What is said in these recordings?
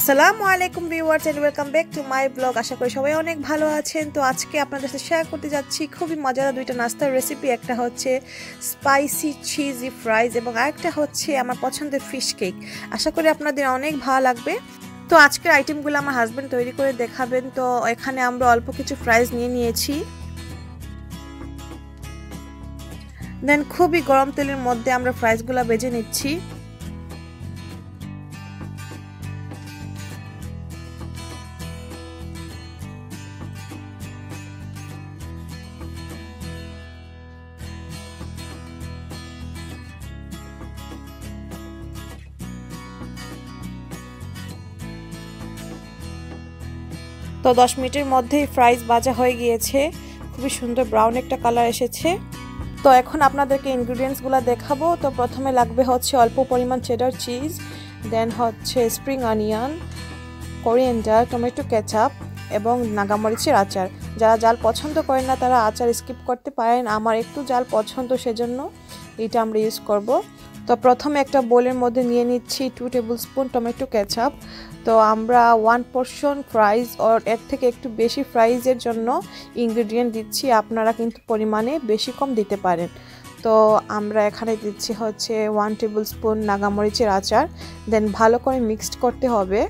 আসসালামু আলাইকুম viewers and welcome back to my blog. আশা করি সবাই অনেক ভালো আছেন। তো আজকে আপনাদের সাথে শেয়ার করতে যাচ্ছি খুবই মজাদার দুইটা নাস্তার রেসিপি। একটা হচ্ছে স্পাইসি চিজি ফ্রাইজ এবং আরেকটা হচ্ছে আমার পছন্দের ফিশ কেক। আশা করি আপনাদের অনেক ভালো লাগবে। তো আজকের আইটেমগুলো আমার হাজব্যান্ড তৈরি করে দেখাবেন। তো এখানে আমরা অল্প কিছু ফ্রাইজ নিয়ে নিয়েছি। দেন খুবই গরম তেলের মধ্যে আমরা ফ্রাইজগুলো ভেজে নিচ্ছি। তো 10 মিনিটের মধ্যেই ফ্রাইজ ভাজা হয়ে গিয়েছে, খুবই সুন্দর ব্রাউন একটা কালার এসেছে। তো এখন আপনাদেরকে ইনগ্রিডিয়েন্টসগুলো দেখাবো। তো প্রথমে লাগবে হচ্ছে অল্প পরিমাণ চেডার চিজ, দেন হচ্ছে spring onion, coriander, tomato ketchup এবং নাগামরিচের আচার। যারা জাল পছন্দ করেন না তারা আচার স্কিপ করতে পারেন। আমার একটু জাল পছন্দ, সেজন্য এটা আমরা ইউজ করব। তো প্রথমে একটা বোলের মধ্যে নিয়ে নিচ্ছি 2 টেবিল স্পুন টমেটো কেচাপ। তো আমরা 1 পোর্শন ফ্রাইজ আর এর থেকে একটু বেশি ফ্রাইজের জন্য ইনগ্রেডিয়েন্ট দিচ্ছি, আপনারা কিন্তু পরিমাণে বেশি কম দিতে পারেন। তো আমরা এখানে দিচ্ছি হচ্ছে 1 টেবিল স্পুন নাগামরিচের আচার। দেন ভালো করে মিক্সড করতে হবে।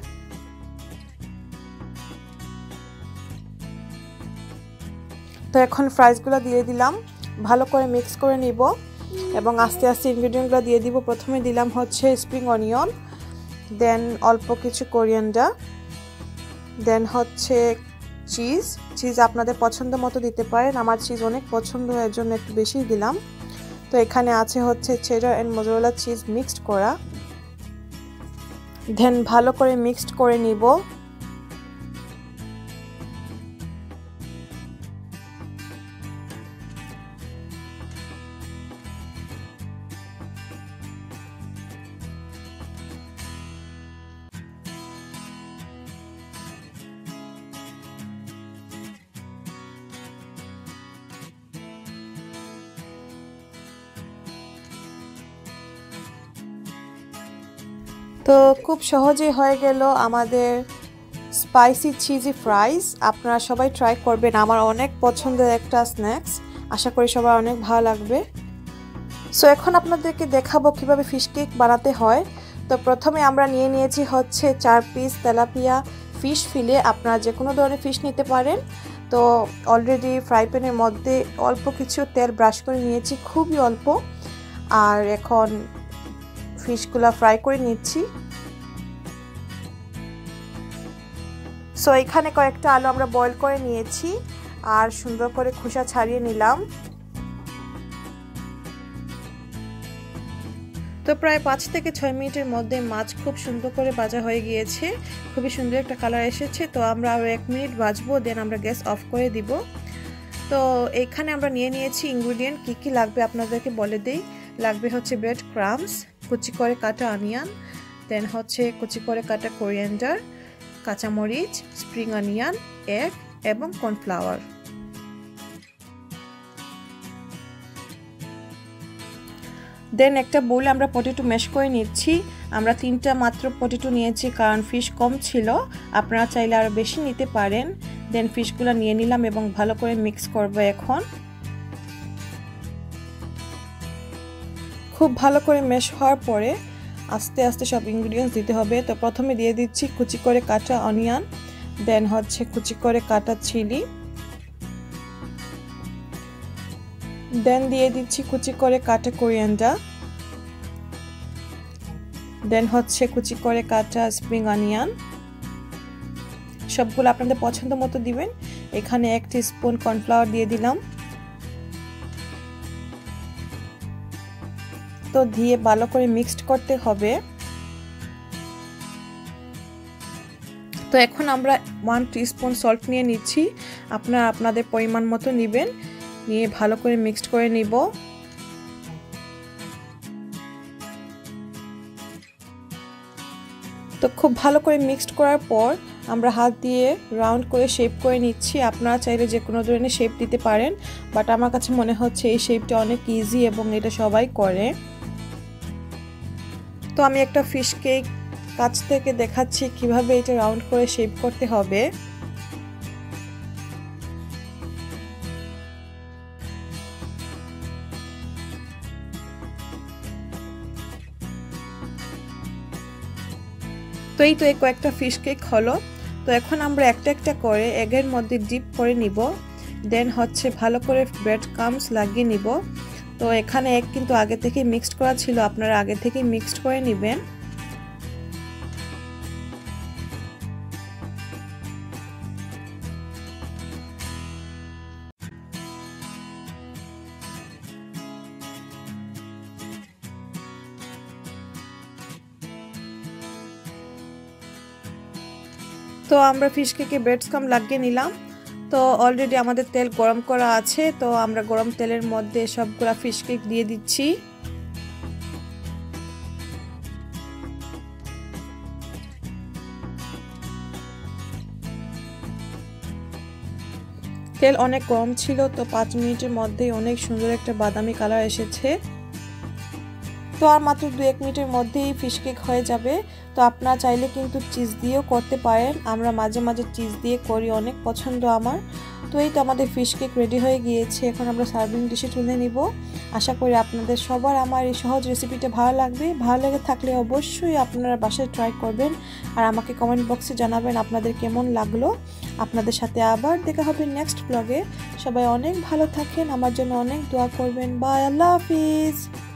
তো এখন ফ্রাইজগুলো দিয়ে দিলাম, ভালো করে মিক্স করে নিব এবং আস্তে আস্তে ইনগ্রেডিয়েন্টগুলো দিয়ে দিব। প্রথমে দিলাম হচ্ছে স্প্রিং অনিয়ন, দেন অল্প কিছু কোরিয়েন্ডার, দেন হচ্ছে চিজ আপনাদের পছন্দ মতো দিতে পারেন। আমার চিজ অনেক পছন্দ, এর জন্য একটু বেশি দিলাম। তো এখানে আছে হচ্ছে cheddar and mozzarella cheese mixed করা। দেন ভালো করে মিক্সড করে নিব। তো খুব সহজেই হয়ে গেল আমাদের স্পাইসি চিজি ফ্রাইজ। আপনারা সবাই ট্রাই করবেন, আমার অনেক পছন্দের একটা স্ন্যাক্স। আশা করি সবার অনেক ভালো লাগবে। সো এখন আপনাদেরকে দেখাবো কিভাবে ফিশ কেক বানাতে হয়। তো প্রথমে আমরা নিয়ে নিয়েছি হচ্ছে 4 পিস তেলাপিয়া ফিশ ফিলে। আপনারা যে কোনো ধরনের ফিশ নিতে পারেন। তো অলরেডি ফ্রাই প্যানের মধ্যে অল্প কিছু তেল ব্রাশ করে নিয়েছি, খুবই অল্প। আর এখন ফিশগুলা ফ্রাই করে নিচ্ছি। সো এখানে কয়েকটা আলু আমরা বয়েল করে নিয়েছি আর সুন্দর করে খোসা ছাড়িয়ে নিলাম। তো প্রায় 5 থেকে 6 মিনিটের মধ্যে মাছ খুব সুন্দর করে ভাজা হয়ে গিয়েছে, খুবই সুন্দর একটা কালার এসেছে। তো আমরা আরও 1 মিনিট ভাজবো, দেন আমরা গ্যাস অফ করে দিব। তো এইখানে আমরা নিয়ে নিয়েছি ইনগ্রিডিয়েন্ট, কী কী লাগবে আপনাদেরকে বলে দিই। লাগবে হচ্ছে ব্রেড ক্রাম্বস, কুচি করে কাটা অনিয়ন, দেন হচ্ছে কুচি করে কাটা কোরিয়েন্ডার, কাঁচামরিচ, স্প্রিং অনিয়ন, এগ এবং কর্নফ্লাওয়ার। দেন একটা বোলে আমরা পটেটো ম্যাশ করে নিচ্ছি। আমরা 3টা মাত্র পটেটো নিয়েছি, কারণ ফিশ কম ছিল, আপনারা চাইলে আরও বেশি নিতে পারেন। দেন ফিশগুলো নিয়ে নিলাম এবং ভালো করে মিক্স করব। এখন খুব ভালো করে ম্যাশ হওয়ার পরে আস্তে আস্তে সব ইনগ্রিডিয়েন্টস দিতে হবে। তো প্রথমে দিয়ে দিচ্ছি কুচি করে কাটা অনিয়ন, দেন হচ্ছে কুচি করে কাটা চিলি, দেন দিয়ে দিচ্ছি কুচি করে কাটা কোরিয়েন্ডার, দেন হচ্ছে কুচি করে কাটা স্প্রিং অনিয়ন। সবগুলো আপনাদের পছন্দ মতো দিবেন। এখানে 1 টিস্পুন কর্নফ্লাওয়ার দিয়ে দিলাম। তো দিয়ে ভালো করে মিক্সড করতে হবে। তো এখন আমরা 1 টিস্পুন সল্ট নিয়ে নিচ্ছি, আপনারা আপনাদের পরিমাণ মতো নেবেন, নিয়ে ভালো করে মিক্সড করে নিব। তো খুব ভালো করে মিক্সড করার পর আমরা হাত দিয়ে রাউন্ড করে শেপ করে নিচ্ছি। আপনারা চাইলে যে কোনো ধরনের শেপ দিতে পারেন, বাট আমার কাছে মনে হচ্ছে এই শেপটা অনেক ইজি এবং এটা সবাই করে। তো আমি একটা ফিশ কেক কাছ থেকে দেখাচ্ছি কিভাবে এটা রাউন্ড করে শেপ করতে হবে। তো এই তো এই কয়েকটা ফিশ কেক হলো। তো এখন আমরা একটা একটা করে এগের মধ্যে ডিপ করে নিব, দেন হচ্ছে ভালো করে ব্রেড ক্রাম্বস লাগিয়ে নিব। তো এখানে এক কিন্তু আগে থেকে মিক্সড করা ছিল, আপনারা আগে থেকে মিক্সড করে নেবেন। তো আমরা ফিশ কেকে ব্রেড ক্রাম্ব লাগিয়ে নিলাম। তো অলরেডি আমাদের তেল গরম করা আছে, তো আমরা গরম তেলের মধ্যে সবগুলা ফিশ কেক দিয়ে দিচ্ছি। তেল অনেক গরম ছিল, তো 5 মিনিটের মধ্যেই অনেক সুন্দর একটা বাদামি কালার এসেছে। তো আর মাত্র 2-1 মিনিটের মধ্যেই ফিশ কেক হয়ে যাবে। তো আপনারা চাইলে কিন্তু চিজ দিয়েও করতে পারেন, আমরা মাঝে মাঝে চিজ দিয়ে করি, অনেক পছন্দ আমার। তো এই তো আমাদের ফিশ কেক রেডি হয়ে গিয়েছে, এখন আমরা সার্ভিং ডিশে তুলে নিব। আশা করি আপনাদের সবার আমার এই সহজ রেসিপিটা ভালো লাগবে। ভালো লেগে থাকলে অবশ্যই আপনারা বাসায় ট্রাই করবেন আর আমাকে কমেন্ট বক্সে জানাবেন আপনাদের কেমন লাগলো। আপনাদের সাথে আবার দেখা হবে নেক্সট ব্লগে। সবাই অনেক ভালো থাকেন, আমার জন্য অনেক দোয়া করবেন। বাই, আল্লাহ হাফিজ।